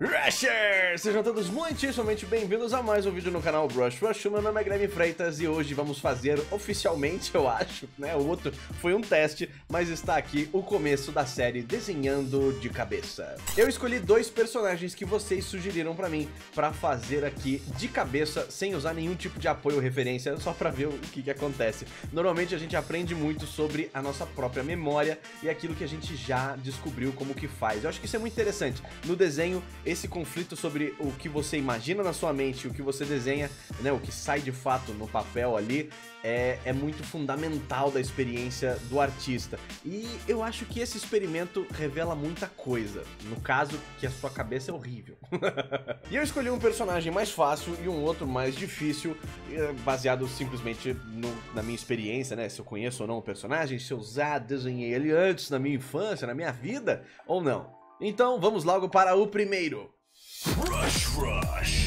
Rushers! Sejam todos muitíssimamente bem-vindos a mais um vídeo no canal Brush Rush. Meu nome é Guilherme Freitas e hoje vamos fazer oficialmente, eu acho, né? O outro foi um teste, mas está aqui o começo da série Desenhando de Cabeça. Eu escolhi dois personagens que vocês sugeriram pra mim pra fazer aqui de cabeça, sem usar nenhum tipo de apoio ou referência, só pra ver o que acontece. Normalmente a gente aprende muito sobre a nossa própria memória e aquilo que a gente já descobriu como que faz. Eu acho que isso é muito interessante. No desenho, esse conflito sobre o que você imagina na sua mente e o que você desenha, né, o que sai de fato no papel ali, é muito fundamental da experiência do artista. E eu acho que esse experimento revela muita coisa. No caso, que a sua cabeça é horrível. E eu escolhi um personagem mais fácil e um outro mais difícil, baseado simplesmente na minha experiência, né? Se eu conheço ou não o personagem, se eu já desenhei ele antes na minha infância, na minha vida, ou não. Então vamos logo para o primeiro. Brush Rush.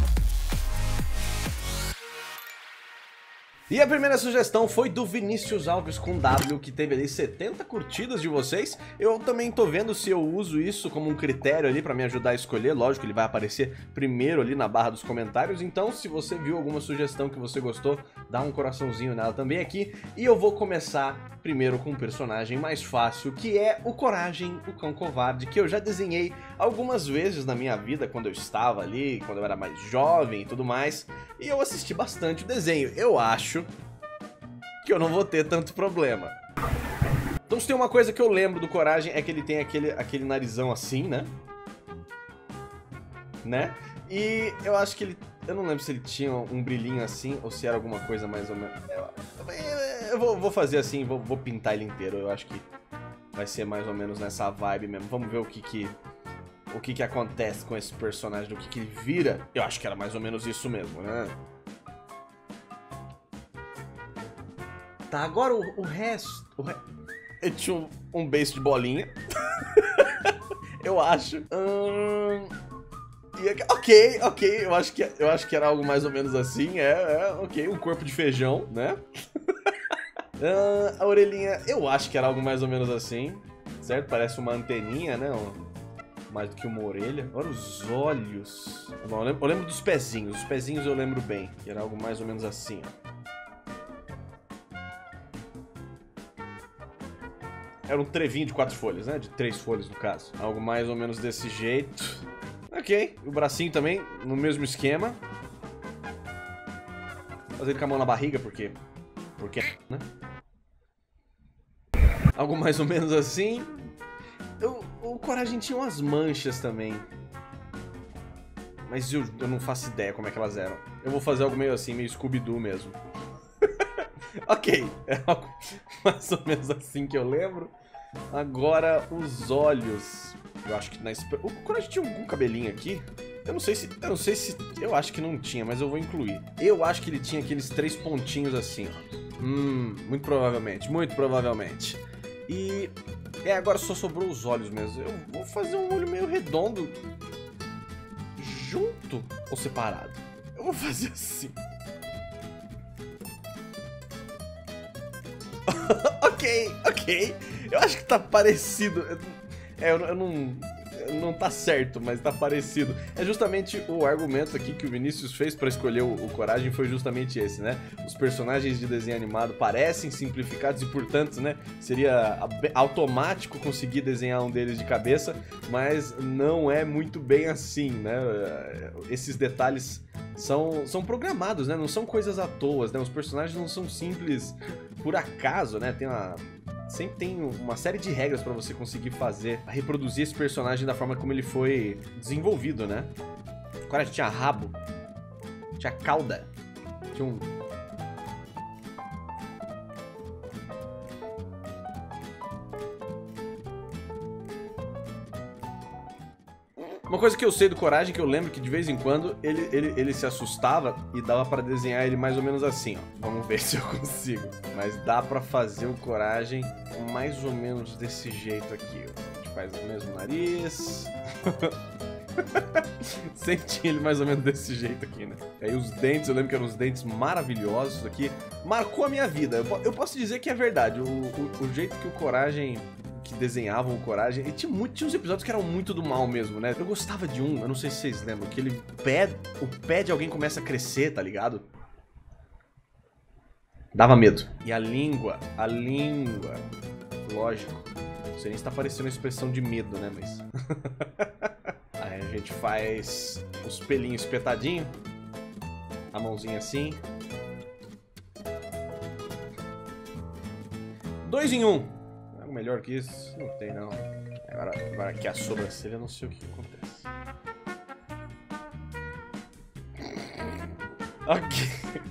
E a primeira sugestão foi do Vinícius Alves com W, que teve ali 70 curtidas de vocês. Eu também tô vendo se eu uso isso como um critério ali pra me ajudar a escolher. Lógico, ele vai aparecer primeiro ali na barra dos comentários. Então, se você viu alguma sugestão que você gostou, dá um coraçãozinho nela também aqui. E eu vou começar primeiro com um personagem mais fácil, que é o Coragem, o Cão Covarde, que eu já desenhei algumas vezes na minha vida, quando eu estava ali, quando eu era mais jovem e tudo mais. E eu assisti bastante o desenho. Eu acho que eu não vou ter tanto problema. Então, se tem uma coisa que eu lembro do Coragem é que ele tem aquele narizão assim, né? E eu acho que ele... Eu não lembro se ele tinha um brilhinho assim ou se era alguma coisa mais ou menos... Eu vou fazer assim, vou pintar ele inteiro. Eu acho que vai ser mais ou menos nessa vibe mesmo. Vamos ver o que acontece com esse personagem, o que ele vira. Eu acho que era mais ou menos isso mesmo, né? Tá, agora o resto... Ele tinha um beijo de bolinha. Eu acho. Ok, eu acho que era algo mais ou menos assim. Ok, um corpo de feijão, né? A orelhinha, eu acho que era algo mais ou menos assim, certo? Parece uma anteninha, né? Mais do que uma orelha. Olha os olhos. Bom, eu lembro dos pezinhos. Os pezinhos eu lembro bem. Que era algo mais ou menos assim, ó. Era um trevinho de 4 folhas, né? De 3 folhas, no caso. Algo mais ou menos desse jeito. Ok. O bracinho também, no mesmo esquema. Fazer ele com a mão na barriga, porque, né? Algo mais ou menos assim. O Coragem tinha umas manchas também. Mas eu não faço ideia como é que elas eram. Eu vou fazer algo meio assim, meio Scooby-Doo mesmo. Ok, é algo mais ou menos assim que eu lembro. Agora, os olhos. Eu acho que o Coragem tinha algum cabelinho aqui. Eu não sei se... Eu acho que não tinha, mas eu vou incluir. Eu acho que ele tinha aqueles 3 pontinhos assim, ó. Muito provavelmente. E... agora só sobrou os olhos mesmo. Eu vou fazer um olho meio redondo. Junto ou separado? Eu vou fazer assim. Ok. Eu acho que tá parecido. Não tá certo, mas tá parecido. É justamente o argumento aqui que o Vinícius fez pra escolher o Coragem, foi justamente esse, né? Os personagens de desenho animado parecem simplificados e, portanto, né, seria automático conseguir desenhar um deles de cabeça, mas não é muito bem assim, né? Esses detalhes são programados, né? Não são coisas à toa, né? Os personagens não são simples por acaso, né? Sempre tem uma série de regras pra você conseguir reproduzir esse personagem da forma como ele foi desenvolvido, né? O Coragem tinha rabo, tinha cauda, tinha um... Uma coisa que eu sei do Coragem, que eu lembro que de vez em quando ele se assustava e dava pra desenhar ele mais ou menos assim, ó. Vamos ver se eu consigo. Mas dá pra fazer o Coragem mais ou menos desse jeito aqui, ó. A gente faz o mesmo nariz. Sempre tinha ele mais ou menos desse jeito aqui, né? Aí os dentes, eu lembro que eram uns dentes maravilhosos aqui. Marcou a minha vida. Eu posso dizer que é verdade. O jeito que o Coragem... que desenhavam o Coragem. E tinha uns episódios que eram muito do mal mesmo, né? Eu gostava de um, eu não sei se vocês lembram, que o pé de alguém começa a crescer, tá ligado? Dava medo. E a língua, lógico. Não sei nem se tá parecendo uma expressão de medo, né, mas... Aí a gente faz os pelinhos espetadinhos. A mãozinha assim. 2 em 1. Algo melhor que isso? Não tem, não. Agora aqui a sobrancelha, eu não sei o que acontece. Ok.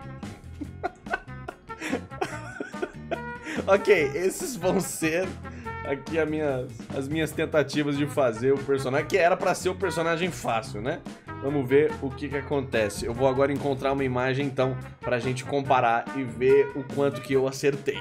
Ok, esses vão ser aqui as minhas tentativas de fazer o personagem, que era pra ser o personagem fácil, né? Vamos ver o que acontece. Eu vou agora encontrar uma imagem, então, pra gente comparar e ver o quanto que eu acertei.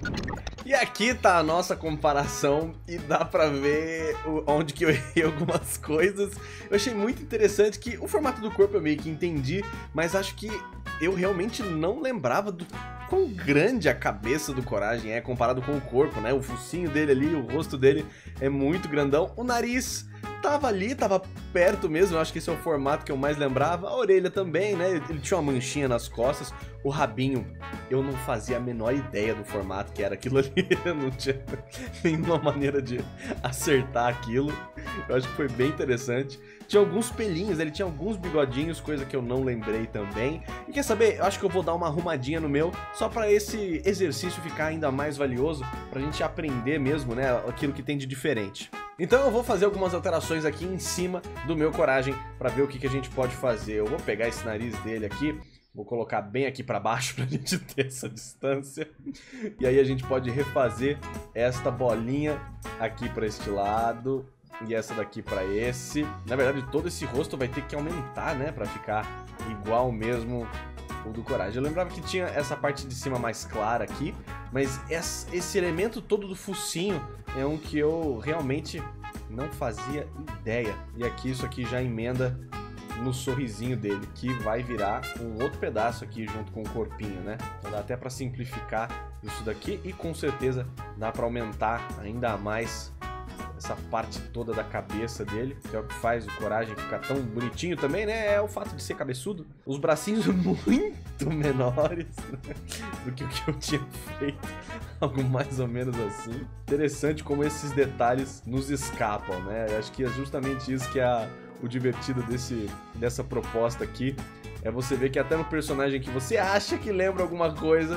E aqui tá a nossa comparação e dá pra ver onde que eu errei algumas coisas. Eu achei muito interessante que o formato do corpo eu meio que entendi, mas acho que eu realmente não lembrava do quão grande a cabeça do Coragem é comparado com o corpo, né? O focinho dele ali, o rosto dele é muito grandão. O nariz tava ali, tava perto mesmo, eu acho que esse é o formato que eu mais lembrava. A orelha também, né? Ele tinha uma manchinha nas costas. O rabinho, eu não fazia a menor ideia do formato que era aquilo ali. Eu não tinha nenhuma maneira de acertar aquilo. Eu acho que foi bem interessante. Tinha alguns pelinhos, ele tinha alguns bigodinhos, coisa que eu não lembrei também. E quer saber? Eu acho que eu vou dar uma arrumadinha no meu, só pra esse exercício ficar ainda mais valioso, pra gente aprender mesmo, né, aquilo que tem de diferente. Então eu vou fazer algumas alterações aqui em cima do meu Coragem, pra ver o que a gente pode fazer. Eu vou pegar esse nariz dele aqui, vou colocar bem aqui pra baixo pra gente ter essa distância. E aí a gente pode refazer esta bolinha aqui pra este lado. E essa daqui pra esse. Na verdade, todo esse rosto vai ter que aumentar, né? Pra ficar igual mesmo o do Coragem. Eu lembrava que tinha essa parte de cima mais clara aqui. Mas esse elemento todo do focinho é um que eu realmente não fazia ideia. E aqui, isso aqui já emenda no sorrisinho dele, que vai virar um outro pedaço aqui junto com o corpinho, né? Então dá até pra simplificar isso daqui. E com certeza dá pra aumentar ainda mais essa parte toda da cabeça dele, que é o que faz o Coragem ficar tão bonitinho também, né? É o fato de ser cabeçudo. Os bracinhos muito menores, né, do que o que eu tinha feito. Algo mais ou menos assim. Interessante como esses detalhes nos escapam, né? Eu acho que é justamente isso que é o divertido dessa proposta aqui. É você ver que até no personagem que você acha que lembra alguma coisa,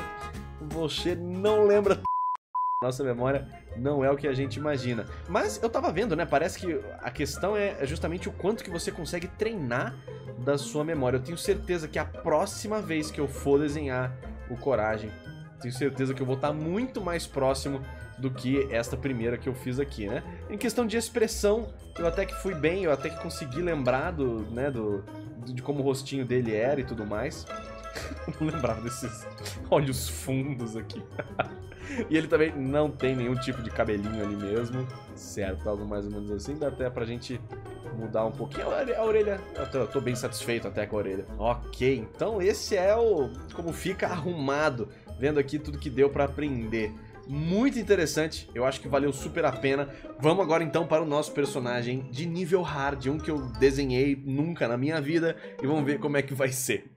você não lembra. Nossa memória não é o que a gente imagina. Mas eu tava vendo, né? Parece que a questão é justamente o quanto que você consegue treinar da sua memória. Eu tenho certeza que a próxima vez que eu for desenhar o Coragem, tenho certeza que eu vou estar muito mais próximo do que esta primeira que eu fiz aqui, né? Em questão de expressão, eu até que fui bem, eu até que consegui lembrar de como o rostinho dele era e tudo mais. Não lembrava desses olhos fundos aqui. E ele também não tem nenhum tipo de cabelinho ali mesmo. Certo, algo mais ou menos assim. Dá até pra gente mudar um pouquinho a orelha. Eu tô bem satisfeito até com a orelha. Ok, então esse é como fica arrumado. Vendo aqui tudo que deu pra aprender. Muito interessante, eu acho que valeu super a pena. Vamos agora então para o nosso personagem de nível hard, um que eu desenhei nunca na minha vida. E vamos ver como é que vai ser.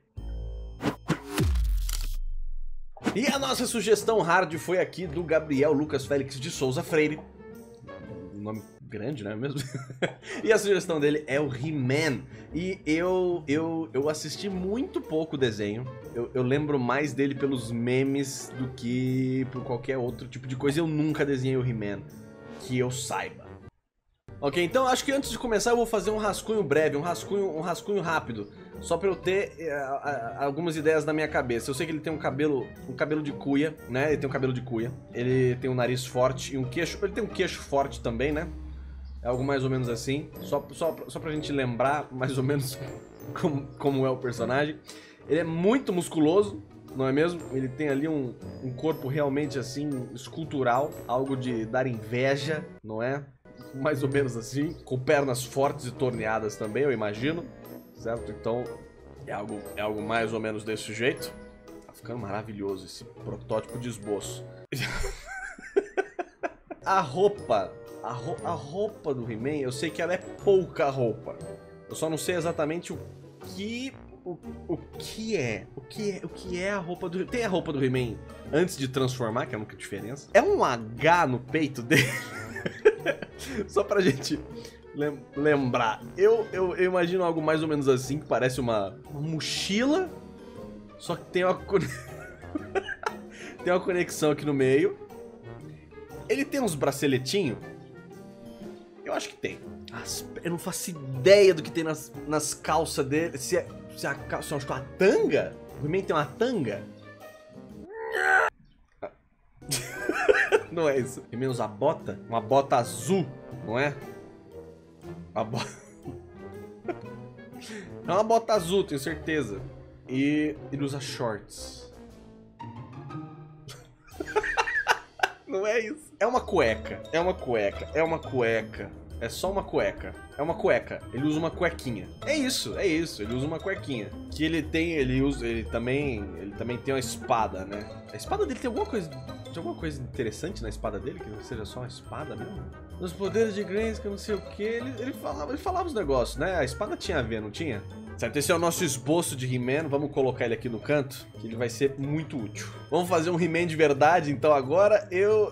E a nossa sugestão hard foi aqui do Gabriel Lucas Félix de Souza Freire. Um nome grande, não é mesmo? E a sugestão dele é o He-Man. E eu assisti muito pouco o desenho. Eu lembro mais dele pelos memes do que por qualquer outro tipo de coisa. Eu nunca desenhei o He-Man, que eu saiba. Ok, então acho que antes de começar eu vou fazer um rascunho breve, um rascunho rápido. Só pra eu ter algumas ideias na minha cabeça. Eu sei que ele tem um cabelo de cuia, né? Ele tem um cabelo de cuia. Ele tem um nariz forte e um queixo. Ele tem um queixo forte também, né? É algo mais ou menos assim. Só pra gente lembrar mais ou menos como é o personagem. Ele é muito musculoso, não é mesmo? Ele tem ali um corpo realmente assim, escultural. Algo de dar inveja, não é? Mais ou menos assim. Com pernas fortes e torneadas também, eu imagino. Certo? Então, é algo mais ou menos desse jeito. Tá ficando maravilhoso esse protótipo de esboço. a roupa, a roupa do He-Man, eu sei que ela é pouca roupa. Eu só não sei exatamente o que é a roupa do... Tem a roupa do He-Man antes de transformar, que é a única diferença. É um H no peito dele? Só pra gente lembrar. Eu imagino algo mais ou menos assim, que parece uma mochila, só que tem uma... tem uma conexão aqui no meio. Ele tem uns braceletinhos? Eu acho que tem. Eu não faço ideia do que tem nas calças dele. Se a calça é uma tanga? O He-Man tem uma tanga? Não é isso. O He-Man usa bota? Uma bota azul, não é? Uma bota... É uma bota azul, tenho certeza. E ele usa shorts. Não é isso. É uma cueca. É uma cueca. É uma cueca. É só uma cueca. É uma cueca. Ele usa uma cuequinha. É isso, é isso. Ele usa uma cuequinha. Que ele tem, ele também tem uma espada, né? A espada dele tem alguma coisa interessante na espada dele, que não seja só uma espada mesmo. Nos poderes de Grayskull, não sei o que, ele falava os negócios, né? A espada tinha a ver, não tinha? Certo, esse é o nosso esboço de He-Man. Vamos colocar ele aqui no canto, que ele vai ser muito útil. Vamos fazer um He-Man de verdade, então agora eu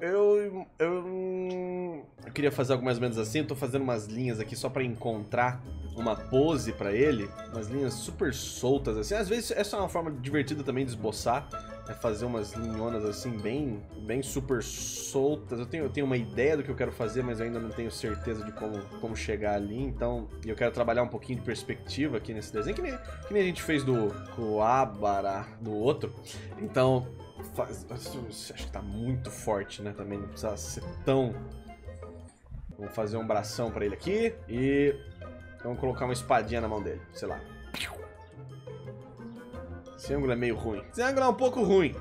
queria fazer algo mais ou menos assim. Eu tô fazendo umas linhas aqui só pra encontrar uma pose pra ele. Umas linhas super soltas assim. Às vezes essa é uma forma divertida também de esboçar. É fazer umas linhonas assim bem super soltas. Eu tenho uma ideia do que eu quero fazer, mas eu ainda não tenho certeza de como chegar ali. Então eu quero trabalhar um pouquinho de perspectiva aqui nesse desenho. Que nem a gente fez com o Abara, do outro. Então... acho que tá muito forte, né? Também não precisa ser tão... Vamos fazer um bração pra ele aqui. E vamos colocar uma espadinha na mão dele. Sei lá. Esse ângulo é meio ruim. Esse ângulo é um pouco ruim.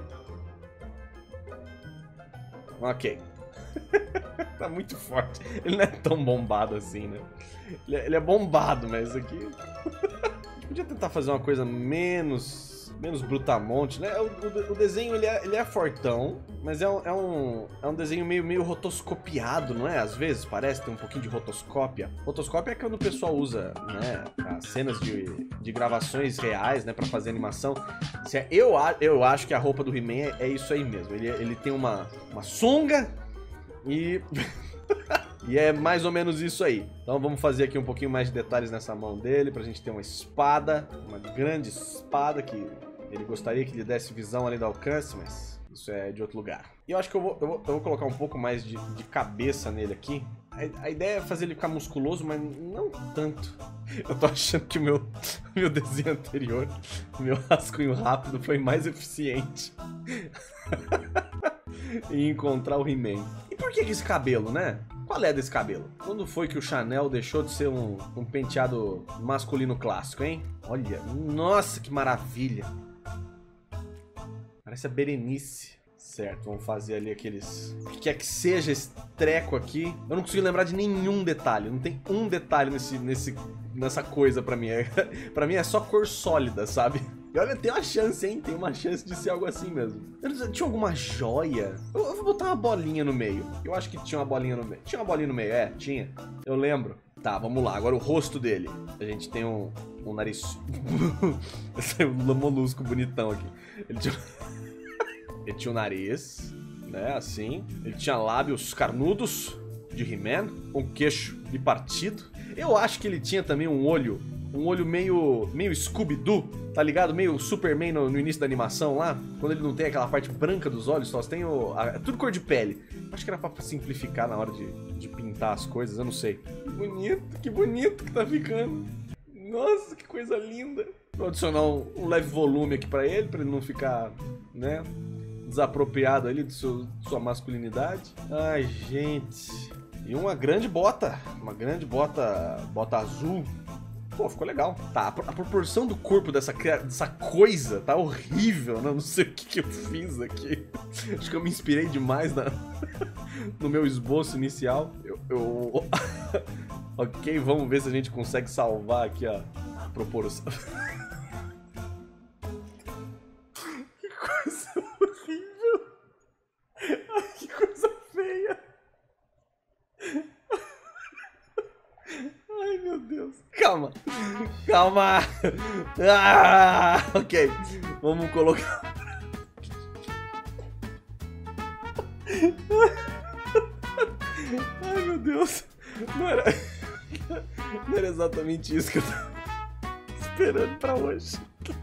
Ok. Tá muito forte. Ele não é tão bombado assim, né? Ele é bombado, mas aqui... A gente podia tentar fazer uma coisa menos brutamonte, né? O desenho, ele é fortão, mas é um desenho meio rotoscopiado, não é? Às vezes parece ter um pouquinho de rotoscópia. Rotoscópia é quando o pessoal usa, né, as cenas de gravações reais, né, pra fazer animação. Eu acho que a roupa do He-Man é isso aí mesmo. Ele tem uma sunga e... E é mais ou menos isso aí. Então vamos fazer aqui um pouquinho mais de detalhes nessa mão dele, pra gente ter uma espada, uma grande espada que ele gostaria que lhe desse visão além do alcance, mas isso é de outro lugar. E eu acho que eu vou colocar um pouco mais de cabeça nele aqui. A ideia é fazer ele ficar musculoso, mas não tanto. Eu tô achando que o meu desenho anterior, o meu rascunho rápido, foi mais eficiente em encontrar o He-Man. E por que esse cabelo, né? Qual é desse cabelo? Quando foi que o Chanel deixou de ser um penteado masculino clássico, hein? Olha, nossa, que maravilha. Parece a Berenice. Certo, vamos fazer ali aqueles... O que quer que seja esse treco aqui. Eu não consigo lembrar de nenhum detalhe. Não tem um detalhe nessa coisa pra mim. Pra mim é só cor sólida, sabe? E olha, tem uma chance, hein? Tem uma chance de ser algo assim mesmo. Tinha alguma joia? Eu vou botar uma bolinha no meio. Eu acho que tinha uma bolinha no meio. Tinha uma bolinha no meio, tinha. Eu lembro. Tá, vamos lá. Agora o rosto dele. A gente tem um nariz... Saiu um molusco bonitão aqui. Ele tinha um nariz, né, assim. Ele tinha lábios carnudos de He-Man, um queixo bipartido. Eu acho que ele tinha também um olho meio Scooby-Doo, tá ligado? Meio Superman no início da animação lá, quando ele não tem aquela parte branca dos olhos, só tem tudo cor de pele. Acho que era pra simplificar na hora de pintar as coisas, eu não sei. Que bonito que tá ficando. Nossa, que coisa linda. Vou adicionar um leve volume aqui pra ele não ficar, né, desapropriado ali de sua masculinidade. Ai, gente. E uma grande bota azul. Pô, ficou legal. Tá, a proporção do corpo dessa coisa tá horrível, né? Não sei o que eu fiz aqui. Acho que eu me inspirei demais no meu esboço inicial. Ok, vamos ver se a gente consegue salvar aqui a proporção. Que coisa horrível. Ai, que coisa feia. Calma. Calma. Ah, ok. Vamos colocar... Ai, meu Deus. Não era exatamente isso que eu tava esperando pra hoje.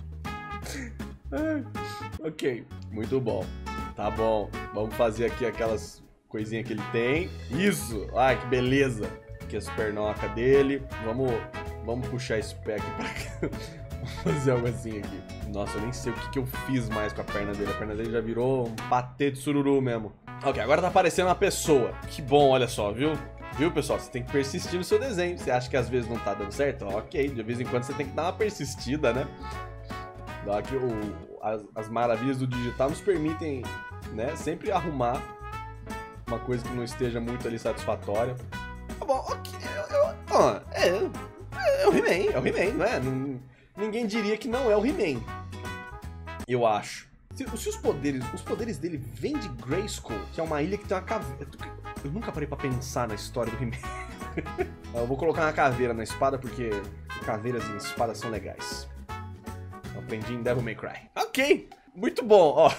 Ok, muito bom. Tá bom, vamos fazer aqui aquelas coisinhas que ele tem. Isso, ai, que beleza. Aqui as pernocas dele. Vamos puxar esse pé aqui pra cá. Vamos fazer algo assim aqui. Nossa, eu nem sei o que eu fiz mais com a perna dele. A perna dele já virou um patê de sururu mesmo. Ok, agora tá aparecendo uma pessoa. Que bom, olha só, viu? Viu, pessoal? Você tem que persistir no seu desenho. Você acha que às vezes não tá dando certo? Ok, de vez em quando você tem que dar uma persistida, né? Aqui, as maravilhas do digital nos permitem, né, sempre arrumar uma coisa que não esteja muito ali satisfatória. Tá bom, ok. É o He-Man, não é? Ninguém diria que não é o He-Man. Eu acho. Se os poderes dele vêm de Grayskull, que é uma ilha que tem uma caveira. Eu nunca parei pra pensar na história do He-Man. Eu vou colocar uma caveira na espada porque caveiras e espadas são legais. Eu aprendi em Devil May Cry. Ok, muito bom, ó.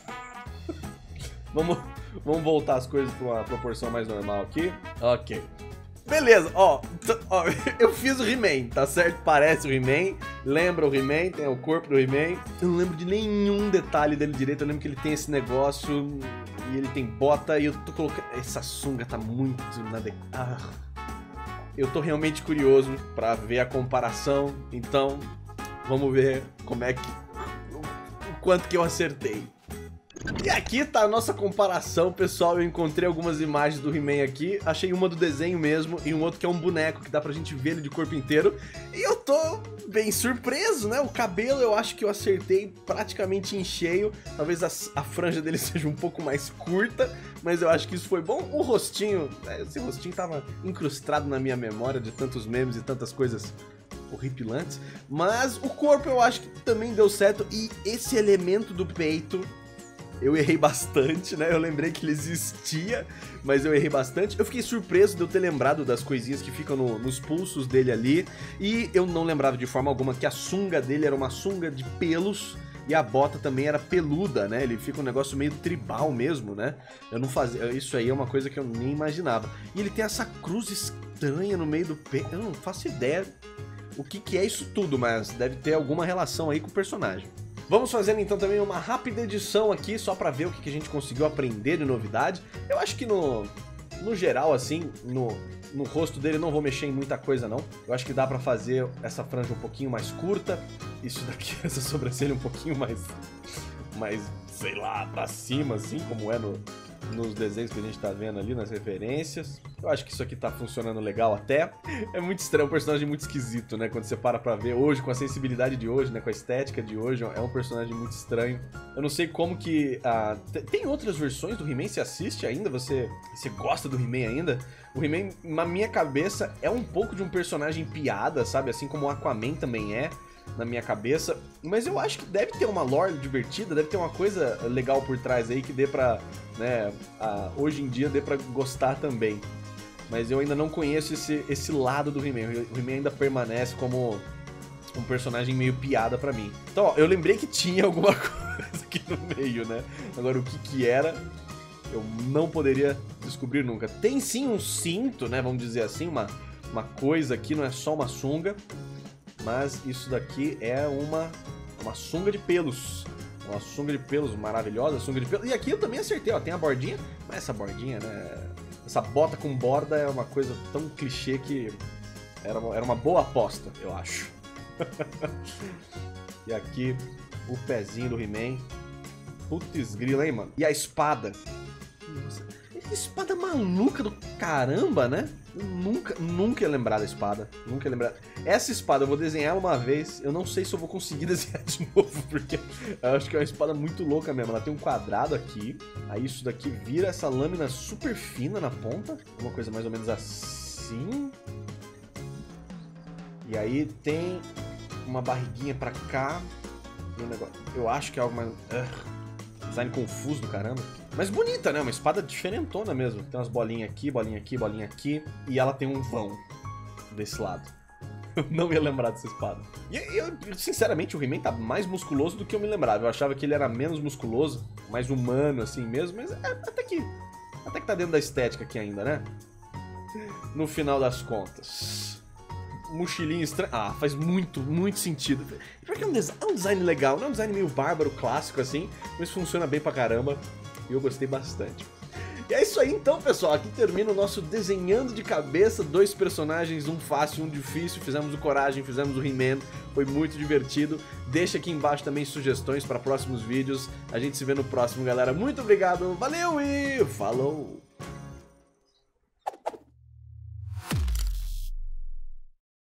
Vamos voltar as coisas pra uma proporção mais normal aqui. Ok. Beleza, ó, eu fiz o He-Man, tá certo? Parece o He-Man, lembra o He-Man, tem o corpo do He-Man. Eu não lembro de nenhum detalhe dele direito, eu lembro que ele tem esse negócio e ele tem bota e eu tô colocando... Essa sunga tá muito eu tô realmente curioso pra ver a comparação, então vamos ver como é que... o quanto que eu acertei. E aqui tá a nossa comparação, pessoal. Eu encontrei algumas imagens do He-Man aqui. Achei uma do desenho mesmo e um outro que é um boneco que dá pra gente ver ele de corpo inteiro. E eu tô bem surpreso, né? O cabelo eu acho que eu acertei praticamente em cheio. Talvez a franja dele seja um pouco mais curta, mas eu acho que isso foi bom. O rostinho, esse rostinho tava incrustado na minha memória de tantos memes e tantas coisas horripilantes. Mas o corpo eu acho que também deu certo. E esse elemento do peito... eu errei bastante, né? Eu lembrei que ele existia, mas eu errei bastante. Eu fiquei surpreso de eu ter lembrado das coisinhas que ficam nos pulsos dele ali. E eu não lembrava de forma alguma que a sunga dele era uma sunga de pelos e a bota também era peluda, né? Ele fica um negócio meio tribal mesmo, né? Eu não fazia... Isso aí é uma coisa que eu nem imaginava. E ele tem essa cruz estranha no meio do peito. Eu não faço ideia o que é isso tudo, mas deve ter alguma relação aí com o personagem. Vamos fazendo então também uma rápida edição aqui, só pra ver o que a gente conseguiu aprender de novidade. Eu acho que no geral, assim, no rosto dele não vou mexer em muita coisa não. Eu acho que dá pra fazer essa franja um pouquinho mais curta. Isso daqui, essa sobrancelha um pouquinho mais, sei lá, pra cima, assim, como é nos desenhos que a gente tá vendo ali, nas referências. Eu acho que isso aqui tá funcionando legal até. É muito estranho, é um personagem muito esquisito, né? Quando você para pra ver hoje, com a sensibilidade de hoje, né? Com a estética de hoje, é um personagem muito estranho. Eu não sei como que... tem outras versões do He-Man? Você assiste ainda? Você gosta do He-Man ainda? O He-Man, na minha cabeça, é um pouco de um personagem piada, sabe? Assim como o Aquaman também é, na minha cabeça, mas eu acho que deve ter uma lore divertida, deve ter uma coisa legal por trás aí que dê pra, né, hoje em dia dê pra gostar também. Mas eu ainda não conheço esse lado do He-Man. O He-Man ainda permanece como um personagem meio piada pra mim. Então, ó, eu lembrei que tinha alguma coisa aqui no meio, né? Agora, o que era, eu não poderia descobrir nunca. Tem sim um cinto, né, vamos dizer assim, uma coisa aqui, não é só uma sunga. Mas isso daqui é uma sunga de pelos. Uma sunga de pelos maravilhosa, sunga de pelos. E aqui eu também acertei, ó, tem a bordinha. Mas essa bordinha, né, essa bota com borda é uma coisa tão clichê que era uma boa aposta, eu acho. E aqui o pezinho do He-Man. Putz grila, hein, mano. E a espada. Nossa, que espada maluca do caramba, né? Eu nunca ia lembrar da espada. Nunca ia lembrar. Essa espada eu vou desenhar uma vez. Eu não sei se eu vou conseguir desenhar de novo, porque eu acho que é uma espada muito louca mesmo. Ela tem um quadrado aqui. Aí isso daqui vira essa lâmina super fina na ponta. Uma coisa mais ou menos assim. E aí tem uma barriguinha pra cá. E um negócio. Eu acho que é algo mais... design confuso do caramba. Mas bonita, né? Uma espada diferentona mesmo. Tem umas bolinhas aqui, bolinha aqui, bolinha aqui. E ela tem um vão desse lado. Eu não ia lembrar dessa espada. E eu, sinceramente, o He-Man tá mais musculoso do que eu me lembrava. Eu achava que ele era menos musculoso, mais humano assim mesmo, mas até que tá dentro da estética aqui ainda, né? No final das contas. Mochilinha estranha. Ah, faz muito sentido. Porque é um design legal, não é um design meio bárbaro, clássico assim, mas funciona bem pra caramba. E eu gostei bastante. E é isso aí então, pessoal, aqui termina o nosso desenhando de cabeça, 2 personagens, um fácil e um difícil, fizemos o Coragem, fizemos o He-Man, foi muito divertido. Deixa aqui embaixo também sugestões para próximos vídeos, a gente se vê no próximo, galera, muito obrigado, valeu e falou!